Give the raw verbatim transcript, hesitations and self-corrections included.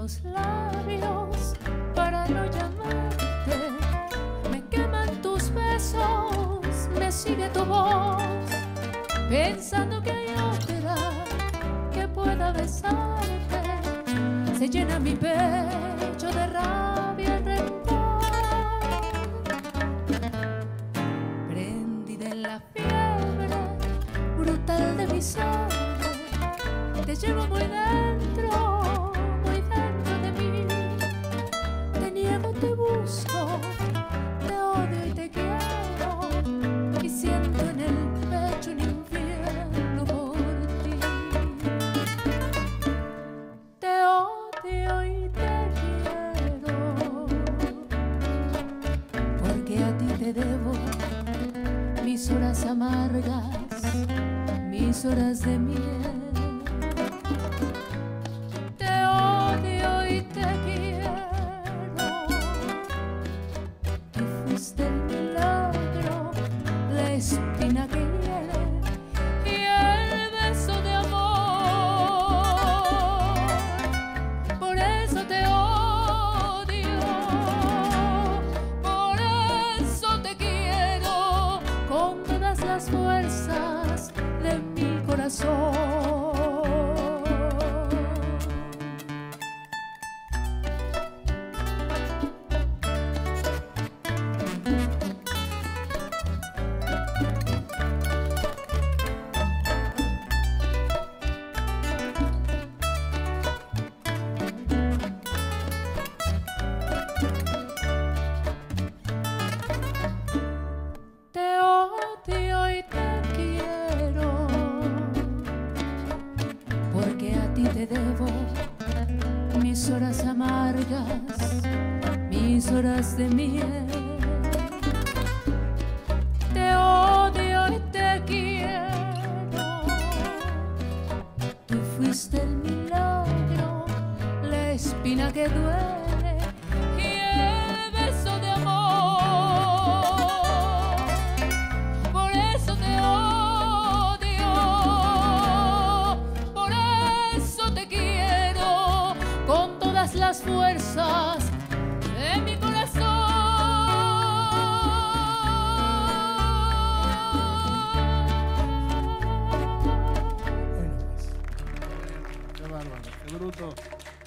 los labios para no llamarte. Me queman tus besos, me sigue tu voz, pensando que hay otra que pueda besarte. Se llena mi pecho de rabia y rencor. Prendida en la fiebre brutal de mi sangre, te llevo muy dentro, muy dentro de mí. Te niego, te busco, te odio y te quiero, y siento en el pecho un infierno por ti. Te odio y te quiero, porque a ti te debo mis horas amargas, mis horas de miel. Te odio y te quiero. Tú fuiste el milagro, la espina que hiere y el beso de amor. Por eso te odio, por eso te quiero, con todas las fuerzas de mi corazón. Te odio y te quiero, porque a ti te debo mis horas amargas, mis horas de miel. Te odio y te quiero. Tú fuiste el milagro, la espina que duele y el beso de amor. Por eso te odio, por eso te quiero, con todas las fuerzas de mi corazón. Qué bárbaro, qué bruto.